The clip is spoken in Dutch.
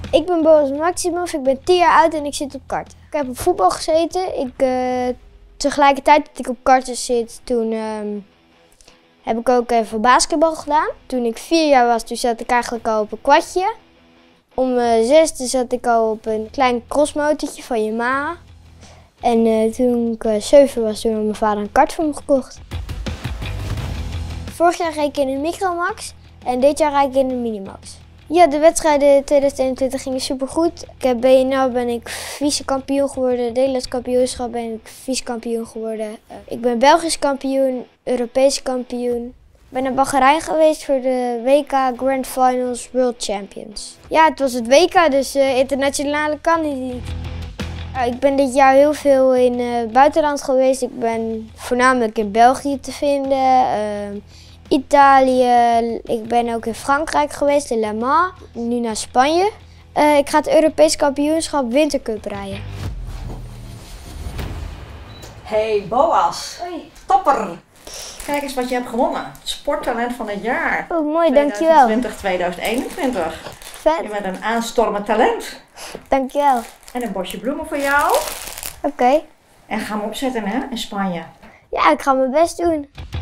Ik ben Boris Maximov, ik ben 10 jaar oud en ik zit op karten. Ik heb op voetbal gezeten. Tegelijkertijd dat ik op karten zit, toen heb ik ook even basketbal gedaan. Toen ik 4 jaar was, toen zat ik eigenlijk al op een kwartje. Om 6 zat ik al op een klein crossmotortje van Yamaha. En toen ik 7 was, toen had mijn vader een kart voor me gekocht. Vorig jaar reed ik in de Micromax en dit jaar rijd ik in de Minimax. Ja, de wedstrijden 2021 gingen supergoed. BNL ben ik vice-kampioen geworden, Nederlands kampioenschap ben ik vice-kampioen geworden. Ik ben Belgisch kampioen, Europees kampioen. Ik ben naar Bahrein geweest voor de WK Grand Finals World Champions. Ja, het was het WK, dus internationale kan niet. Ik ben dit jaar heel veel in het buitenland geweest. Ik ben voornamelijk in België te vinden. Italië, ik ben ook in Frankrijk geweest, in Le Mans, nu naar Spanje. Ik ga het Europees kampioenschap Wintercup rijden. Hey Boas, Hoi. topper! Kijk eens wat je hebt gewonnen. Sporttalent van het jaar. Oh, mooi, dankjewel. 2020-2021. Vet. Je bent een aanstormend talent. Dankjewel. En een bosje bloemen voor jou. Oké. En ga hem opzetten hè, in Spanje. Ja, ik ga mijn best doen.